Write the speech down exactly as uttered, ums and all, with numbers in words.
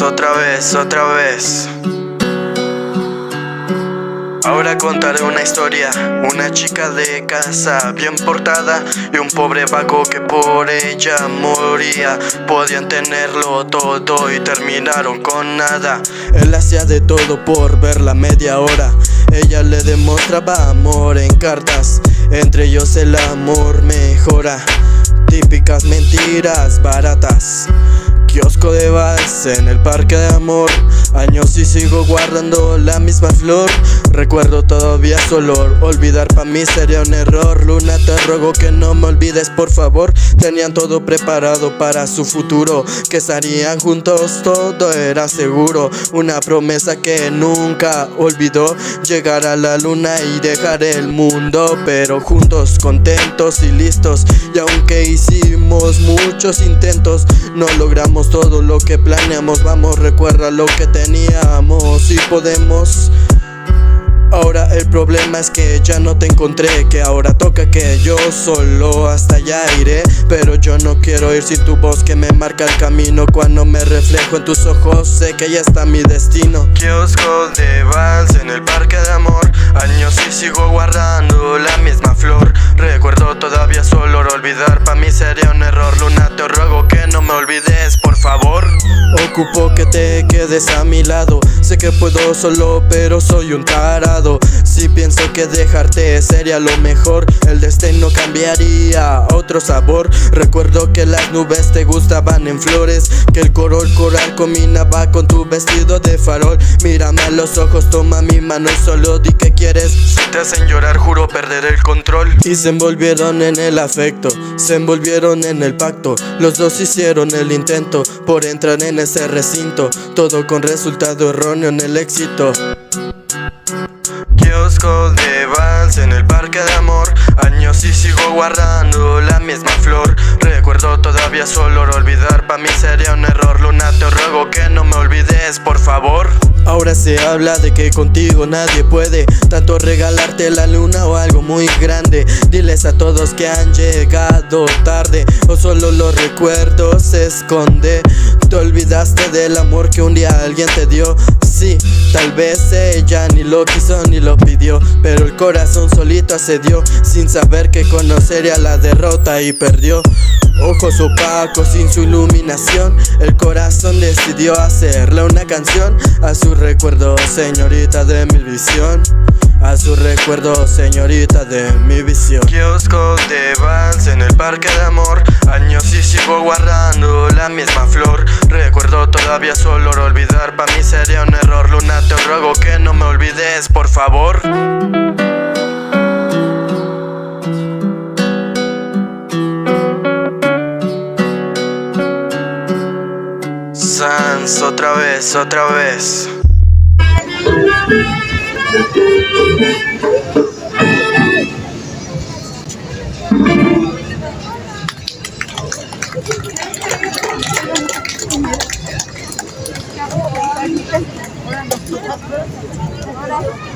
otra vez, otra vez. Ahora contaré una historia, una chica de casa bien portada y un pobre vago que por ella moría. Podían tenerlo todo y terminaron con nada. Él hacía de todo por verla media hora. Ella le demostraba amor en cartas, entre ellos el amor mejora. Típicas mentiras baratas. Kiosco de vals en el parque de amor. Años y sigo guardando la misma flor. Recuerdo todavía su olor. Olvidar pa' mí sería un error. Luna, te ruego que no me olvides, por favor. Tenían todo preparado para su futuro, que estarían juntos, todo era seguro. Una promesa que nunca olvidó. Llegar a la luna y dejar el mundo, pero juntos, contentos y listos. Y aunque hicimos muchos intentos, no logramos todo lo que planeamos. Vamos, recuerda lo que teníamos y podemos. Ahora el problema es que ya no te encontré, que ahora toca que yo solo hasta allá iré. Pero yo no quiero ir sin tu voz que me marca el camino. Cuando me reflejo en tus ojos sé que ya está mi destino. Kiosco de vals en el parque de amor. Años y sigo guardando la misma flor. Recuerdo todavía su olor. Olvidar pa' mí sería un error. Luna, te ruego que no me olvides, por favor. Ocupo que te quedes a mi lado. Sé que puedo solo, pero soy un tarado. Si pienso que dejarte sería lo mejor, el destino cambiaría a otro sabor. Recuerdo que las nubes te gustaban en flores, que el color coral combinaba con tu vestido de farol. Mírame a los ojos, toma mi mano y solo di que quieres. Si te hacen llorar juro perder el control. Y se envolvieron en el afecto, se envolvieron en el pacto. Los dos hicieron el intento por entrar en ese recinto, todo con resultado erróneo en el éxito. Kiosco de vals en el parque de amor. Años y sigo guardando la misma flor. Recuerdo todavía su olor. Olvidar pa' mí sería un error. Luna, te ruego que no me olvides, por favor. Ahora se habla de que contigo nadie puede, tanto regalarte la luna o algo muy grande. Diles a todos que han llegado tarde, o solo los recuerdos se esconde. Te olvidaste del amor que un día alguien te dio. Sí, tal vez ella ni lo quiso ni lo pidió, pero el corazón solito accedió, sin saber que conocería la derrota y perdió. Ojos opacos sin su iluminación, el corazón decidió hacerle una canción. A su recuerdo, señorita de mi visión. A su recuerdo, señorita de mi visión. Kiosco de vals en el parque de amor. Años y sigo guardando la misma flor. Recuerdo todavía su olor. Olvidar pa' mí sería un error. Luna, te ruego que no me olvides, por favor. Sans, otra vez, otra vez. Hola.